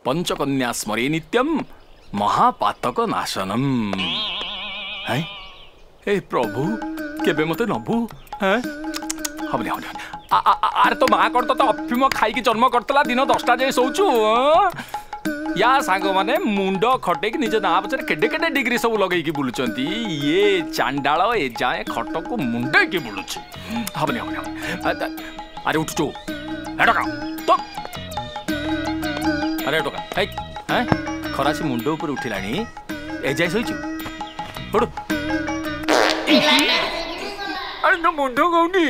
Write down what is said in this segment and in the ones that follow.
पंचकन्या स्मरे नित्यम महापातक नाशनम। है ए प्रभु केबे मते नबु हैं हबले आरे तो माँ कर तो अफिम खाई जन्म करतला दिन 10टा जाए सोचु या सांग माने मुंड खटे निज ना पचर केडे केडे डिग्री सब लगे की बुलुचंती ये चांडाल ए जाए खट को मुंडे की बुलुची हबले अरे उठ चो हेडका तो अरे हेडका हे हैं खरासी मुंड ऊपर उठिलानी ए जाए सोचु उठ अरे तो मुंड गौनी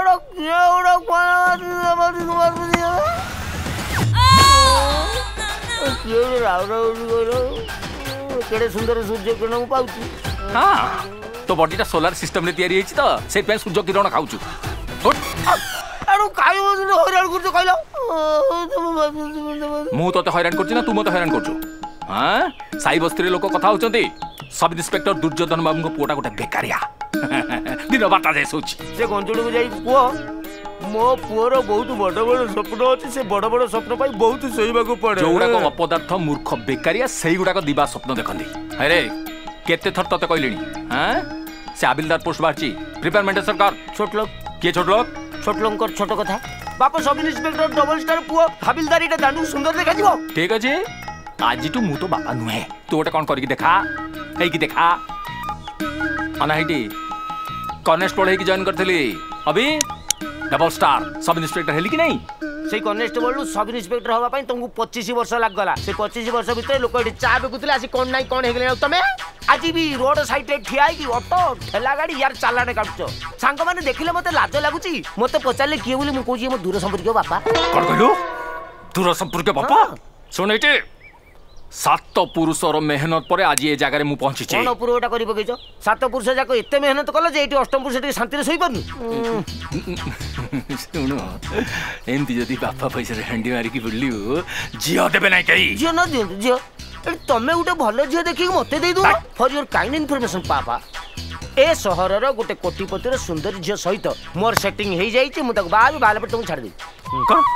केड़े सुंदर सूर्य किरण पाउछ। हां तो बॉडीटा सोलार सिस्टम रे तयारी हेछि तो से पे सूर्य किरण खाउछु। अरे काई हैरान करछ कहलो मु तो हैरान करछि ना तू मते हैरान करछु। हां साई बस्ती लोक कथा होचंती सब इंस्पेक्टर दुर्योधन बाबू को पुओटा गोटे बेकारिया दिन बाटा जाय सोच से गंजोड़ को जाई पुओ मो पुओर बहुत बड़ बड़ स्वप्न अछि से बड़ बड़ स्वप्न पाई बहुत सहीबा को पड़े जोड़ा को अपदार्थ मूर्ख बेकारिया सेही गुडा को दिबा स्वप्न देखंदी। अरे केते थर तते कहलिनी हां से आबिलदार पोस्ट बाची प्रिपेयरमेंट सरकार छोट लोग के छोट लोग कर छोट कथा बाप सब इंस्पेक्टर डबल स्टार पुओ हाबिलदारीटा दांडू सुंदर देखा दिबो ठीक अछि आज तू मु तो बाबा नुहे तू ओटा कोन करके देखा हे की देखा अनाहिटी कॉन्स्टेबल हे की जॉइन करथली अभी डबल स्टार सब इंस्पेक्टर हेली कि नहीं से कॉन्स्टेबल सब इंस्पेक्टर हवा पई तुमको 25 वर्ष लाग गला से 25 वर्ष भीतर लोक एठी चा बेकुतले आसी कोन नाही कोन हेगले तमे आज भी रोड साइड रे ठिया की ऑटो ठेला गाड़ी यार चालाने काटचो सांग माने देखिले मते लाज लागुची मते पचाले किए बोली मु कोजी मो दूर संपर्क बापा कोन कहलु दूर संपर्क बापा सुन एठी 7 पुरुषर मेहनत पर आज ये जगह मु पहुंची छी कोन पुरोटा करि पकेछ 7 पुरुष जाको एते मेहनत कला जे एठी अष्टम पुरुष एठी शांति रे सोई परनु सुनो एमती जदी बापा पैसा रे हंडी मारी की बुल्लियो जियो देबे नै कई जियो न दियो जियो तमे उटे भलो जियो देखि मते दे दो फॉर योर काइंड इन्फॉर्मेशन पापा ए शहर रो गुटे कोटिपति रो सुंदर जियो सहित मोर सेटिंग हे जाई छी मु तक बाल बाल पर तुम छाड़ दे कोन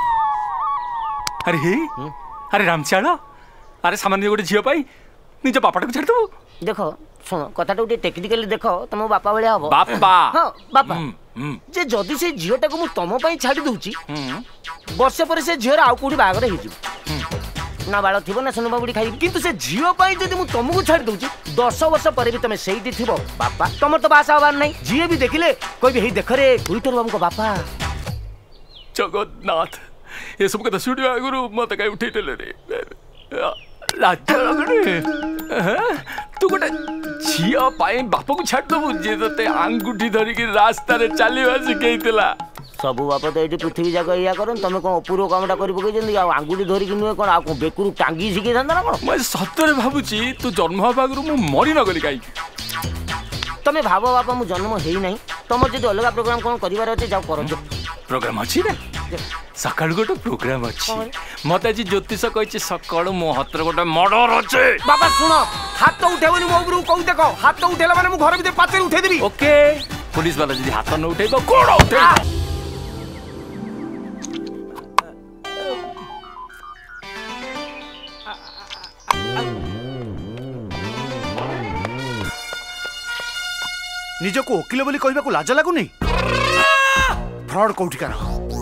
अरे रामचाला अरे सामान्य गोटे झील पाई निज बापा को छाड़ दबो देखो सुनो कथाटा गोटे टेक्निकली देखो तुम बापा भलिया हबो बापा हां बापा जे जदी से झीलटा को मु तम पई छाड़ी दूची वर्ष पर से झील आउ कोडी बागर हे जी ना बाळ थिबो ना सुनो बाबुडी खाई किंतु से झील पई जदी मु तमको छाड़ी दूची 10 वर्ष पर भी तमे सेही थिबो बापा तमर तो भाषा हबार नै जिए भी देखिले कोई भी हे देख रे भूतर बाबू को बापा जगन्नाथ ये सब कथा स्टूडियो आगुरु मते काई उठैतले रे लाज लगने तू गोटे झील पाई बाप को छाड़ दबु जे तते आंगुठी धरी के रास्ता रे चलीवा सिखैतला सबु बाप तो एठी पृथ्वी जाग या करन तमे कोन अपूर्व कामटा करि पकै जंदी आ आंगुठी धरी कि नुए कोन आ बेकुरु टांगी सिखै थांदा ना कोन मैं सतरे भाबुची तू जन्म हबागरु मु मरि न गली काई तमे भाबो बापा मु जन्म हेई नै तमर जदी अलगा प्रोग्राम कोन करिवार अछि जाओ करो प्रोग्राम अछि रे सकाळ गोटे प्रोग्राम अछि मत आज ज्योतिष कहि सकाळ मो हतर गोटे मर्डर अछि बाबा सुनो हाथ उठेबनी मो गुरु कहू देखो हाथ उठेला माने मु घर भीतर पाचे उठे देबी ओके पुलिस वाला जदी हाथ न उठेबो कोन उठे निज को वकिल बोली कहबा को लाज लागुनी फ्रॉड कोठिकार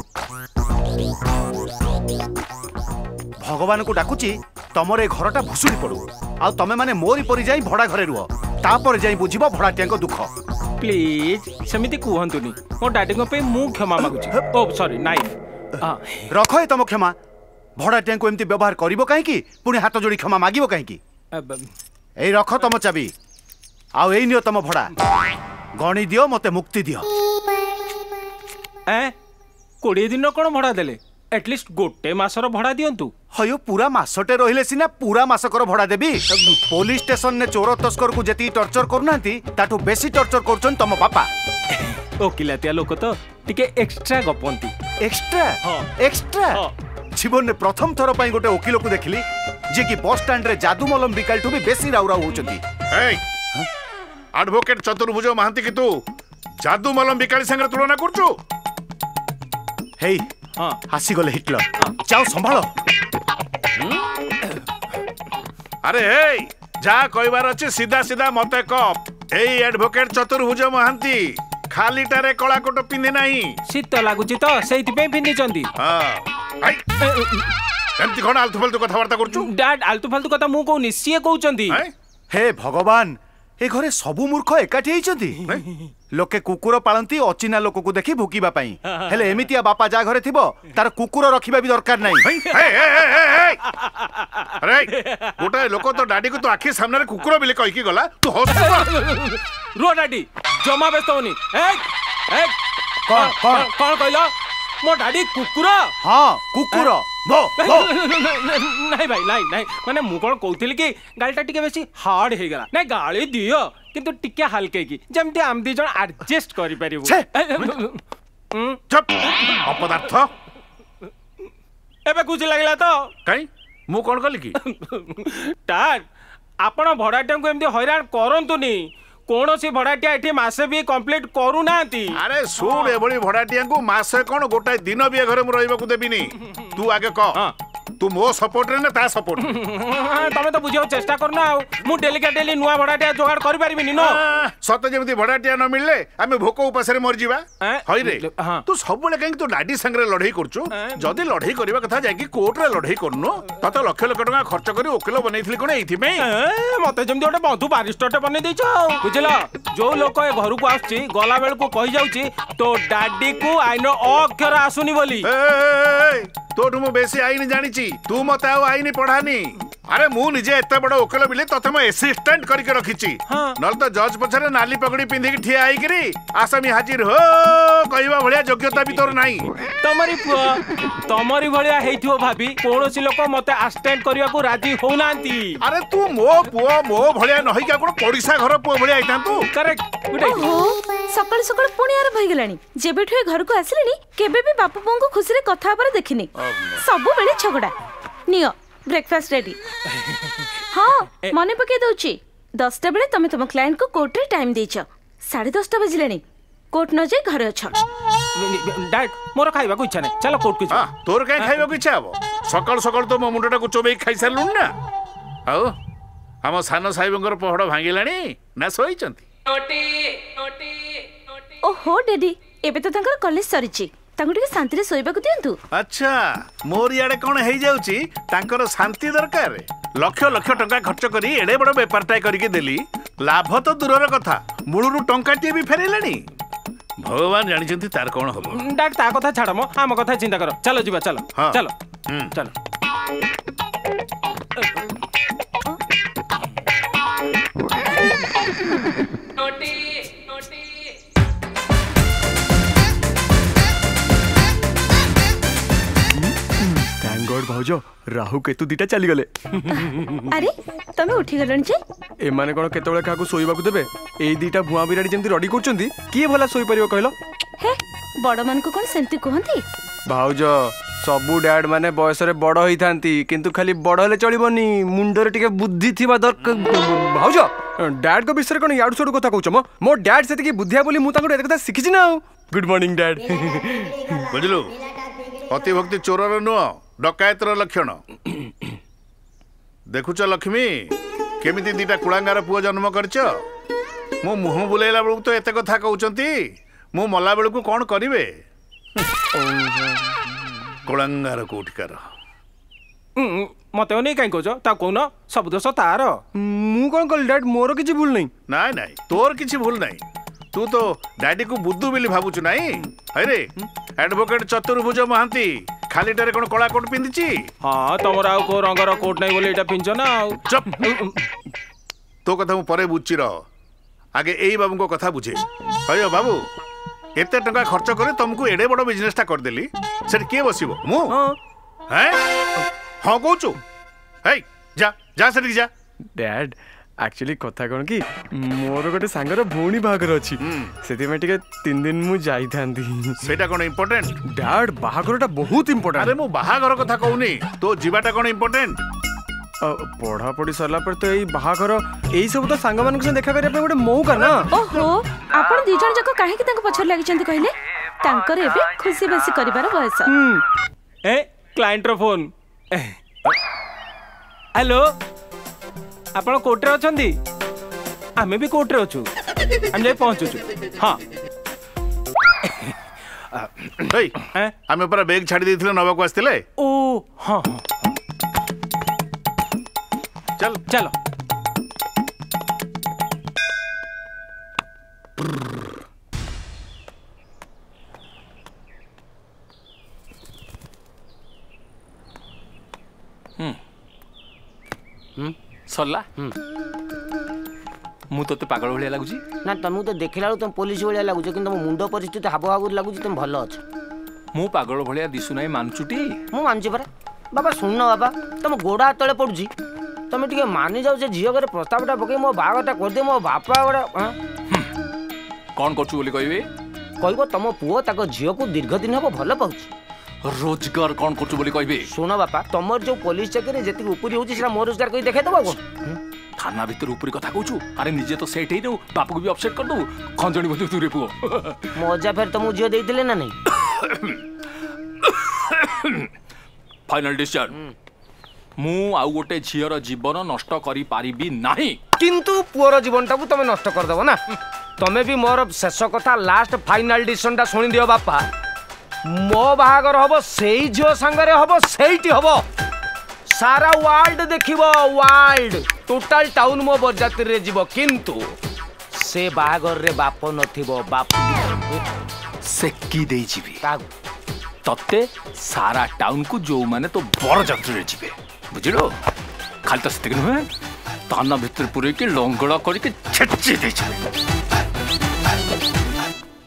भगवान को डाकुची तमर ए घरटा भुसुड़ी पड़ू आ तमे माने मोरी परि जाई भड़ा घरे रुह तापर जाई बुझिबो भड़ाटिया को दुख प्लीज समिति कुहंतुनी मो डैडी को पे मु क्षमा मागुची ओ सॉरी नाइफ रखो तम क्षमा भड़ाटिया को एमती व्यवहार करिवो काहे की पुणी हाथ जोड़ी क्षमा मागिवो काहे की ए रख तम चाबी आ एई नियो तम भड़ा गणी दियो मते मुक्ति दियो 20 दिन कोन भड़ा देले एटलिस्ट गोटे मासर भड़ा दियंतु हयो पूरा मासटे रहिले सिना पूरा मासकर भड़ा देबी पुलिस स्टेशन ने चोर तस्कर को जेती टॉर्चर करनांती ताठू बेसी टॉर्चर करछन तम पापा ओकिलातिया लोक तो टिके एक्स्ट्रा गपंती एक्स्ट्रा जीवन ने प्रथम थर पई गोटे वकील को देखली जे कि बस स्टैंड रे जादू मलम बिकाल ठू भी बेसी राउराउ होचंती एडवोकेट चतुर्भुज महांती की तू जादू मलम बिकाली संगे तुलना करछु हेई हासी गले हिटलर जाओ संभालो अरे हे जा कहबार अच्छे सीधा सीधा मते कप एई एडवोकेट चतुर्भुज महांती खाली टारे कला कोट पिंधे नाही शीत लागुची तो सेइति पे पिंधि चंदी। हां आई एमती कोन आलतू फालतू कथा वार्ता करछु? डैड आलतू फालतू कथा मु कोनी सिए कहउचंदी। हे भगवान ए घरे सबु मूर्ख एकाठी होइचंदी। लोके कुकुर पालंती अचिना लोक को देखि भुकीबा पई हेले एमितिया बापा जा घरे थिबो तार कुकुर रखिबा भी दरकार नाही। अरे गोटा लोक तो डाडी को तो आखि सामने कुकुर बिले कहि की गला तू हस रो डाडी जमा व्यस्त होनी। ए कौन कहलो मो डाडी कुकुर? हां कुकुर बो नहीं भाई नहीं माने मु कोन कहउथिल कि गालटा टिके बेसी हार्ड हे गला नहीं गाली दियो किंतु टिके हल्के की जेमते आम दी जण एडजस्ट करि परिबो। चुप अपदार्थ एबे कुछ लागला तो काई मु कोन कहली की? टाट आपण भड़ाटिया को एमती हैरान करंतुनी कौन सी भड़ाटिया एठी मासे भी कंप्लीट करू नाती। अरे सुन एभली भड़ाटिया को मासे कोन गोटाय दिन भी घरे मु रहइबा को देबिनी। तू आगे कह तू मो सपोर्ट रे ना ता सपोर्ट तमे तो बुझियो चेष्टा करना आ मु डेली नुआ भड़ाटिया जोगाड़ करि परिबिनी नो सत जेमती भड़ाटिया न मिलले आमे भोक उपास रे मर जीवा। हई रे तू सब बेले कहीं तू डाडी संग रे लढई करछु जदी लढई करबा कथा जाय कि कोर्ट रे लढई करनु तते लक्ष लक्ष टका खर्च करी वकील बनैथिली कोन एथि में मते जेमती ओटे बंधु बारिस्टर टे बनै दैछो बुझला। जो लोक ए घर को आछी गला बेल को कहि जाउची तो डाडी को आइन अक्षर आसुनी बोली। तोठु मु बेसी आईन जानिची तू मते आ आईन पढ़ानी। अरे मु निजे एते बड़ वकील बिले तते म असिस्टेंट करके रखिची नल तो जज पछरे नाली पगड़ी पिंधि के ठिया आई करी आसामी हाजिर हो कहबा भलिया योग्यता भी तोर नाही। तमरी भलिया हेइथियो भाभी कोनोसी लोक मते असिस्टेंट करिया को राजी होनांती। अरे तू मो पुओ मो भलिया नहि का कोन पड़िसा घर पुओ भलिया आइता तू करेक्ट सकाळ सकाळ पुणी आर भई गेलानी जेबेठु घर को आसिलेनी केबे भी बापू पों को खुशी रे कथा पर देखिनी सब बेले झगड़ा नियो ब्रेकफास्ट रेडी। हाँ मने पके दउची 10टा बेले तमे तुम क्लाइंट को कोर्ट रे टाइम देछ 10:30 बजलेनी कोर्ट न जाई घरे अछ। डैड मोर खाइबा को इच्छा नै चलो कोर्ट को। तोर काई खाइबा को इच्छा हबो सकाळ सकाळ तो मो मुंडटा को चोबई खाइ सारलुन ना। आउ हम सानो साहिबंगर पहड़ भांगिलानी ना सोइचंती। ओहो डैडी एबे तो तंकर कॉलेज सरीची तांको टिके शांति रे सोइबा को दियंतु। अच्छा मोर याडे कोन हेइ जाउची तांकर शांति दरकार लक्ष लक्ष टका खर्च करी एडे बड़ व्यापारटा करिके देली लाभ तो दूरर कथा मुळुरु टंकाटी भी फेरेलानी। भगवान जानिचंती तार कोन हबो। डाक ता कथा छाड़ मो हम कथा चिंता करो चलो जीवा चलो चलो चलो। भाउजो राहु केतु दीटा चली गले। अरे तमे उठी गलण जे ए माने कोन केतबेले काकू सोइबा को देबे एई दीटा भुआ बिराडी जेंती रडी करचंदी किए भला सोइ परियो कहलो। हे बड़ मन को कोन सेंती कहंती भाउजो सबु डैड माने बयस रे बड़ होई थांती किंतु खाली बड़ हले चलिबोनी मुंडरे टिके बुद्धि थिबा दरकार। भाउजो डैड को विषय कोन याडू सोडू कथा कहउछ मो डैड सेति की बुद्धिया बोली मु तांको एत कथा सिखिछि ना। Good morning dad. बुझलु अति भक्ति चोरर नुआ डकायतर लक्षण देखुच लक्ष्मी केमिति दीटा कुलांगार पुओ जन्म करछ मो मुह बुलेला बेलू तो एते कथा कहउचंती मो मला बेलू कोन करिवे कुलांगार कोठिकार मते नै काई कहछ ता कोन सब दोष तार मु कोन कल डैड मोर किछि भूल नै नाय नाय तोर किछि भूल नाय तू तो डैडी को बुद्धू बिली भाबुछु नाई। अरे एडवोकेट चतुर्भुज महांती खाली टारे कोन कला कोट पिंदिची। हां तमरा आ को रंगर कोट नै बोले एटा पिंचो ना। चुप तो कथा मु परे बुझी रह आगे एई बाबू को कथा बुझे। हयो बाबू एते टका खर्च करे तुमको एडे बड़ बिजनेसटा कर देली सेट के बसिबो मु हैं हां कहूछु हे जा जा सेट जा। डैड एक्चुअली कथा कोन की मोर गोटे सांगर भौणी बाहागर अछि सेति में टिके 3 दिन मु जाई थांदी सेटा कोन इंपोर्टेंट डैड बाहागरटा बहुत इंपोर्टेंट। अरे मु बाहागर कथा कहूनी तो जीवाटा कोन इंपोर्टेंट पढ़ा पढ़ी सरला पर तो एई बाहागर एई सब तो सांग मानक से देखा करे पे गोटे मौका ना। ओहो आपण दी जण जको काहे कि तांको पछर लागि चंती कहले तांकर एबे खुशी बेसी करिवार बयस। ए क्लाइंट रो फोन हेलो आपण कोर्टे अछंती आमे भी कोर्टे अछु हम जाई पहुंचुछु हां भाई आमे पर बैग छाड़ी देथिले नवा को आस्तिले ओ हां चल चलो सरला मु तो पागल भाया लगुच ना तुमको तो देखला तुम पुलिस भाया लगुच कि तुम मुंड परिस्थिति हाव हाव लगुच तुम भल अच्छ मु पागल भाया दिशु ना मानुचुटी मु मानছি परा बाबा सुन बाबा तुम गोड़ा तले पड़ुची तुम टे मानि जाओ से झील घरे प्रस्तावटा पकई मो बागटा करदे मो बापा गोड़ा कौन करछु बोली कहबे कहबो तुम पुओ ताको झील को दीर्घ दिन हबो भल पाउची रोजगार कौन करछु बोली कहबे सुन बापा तुमर जो पुलिस चाकरी जेति ऊपरी होची सेला मो रोजगार कई देखे दबो थाना भीतर ऊपरी कथा कहछु अरे निजे तो सेट हे नु बापू को भी अपसेट कर दू खंजणी बजू तू रे पुओ मजा फेर तुम झील देइतिले ना नहीं फाइनल डिसीजन मु आउ गोटे झीर जीवन नष्ट करी पारिबी नाही किंतु पुअर जीवनटा को तुम नष्ट कर दबो ना तमे भी मोर शेष कथा लास्ट फाइनल डिसीजन टा सुनि दियो बापा मो बाहागर हबो सेई झियो संगरे हबो सेईटी हबो सारा वर्ल्ड देखिबो वर्ल्ड टोटल टाउन मो बरजाती रे जीवो किंतु से बाहागर रे बाप नथिबो बाप से की देई जीवी तत्ते सारा टाउन को जो माने तो बर जात्री रे जीवे बुझिलो खाली तो सेतिक नुहे ताना भितर पुरे के लंगड़ा करके छेची दे जीवे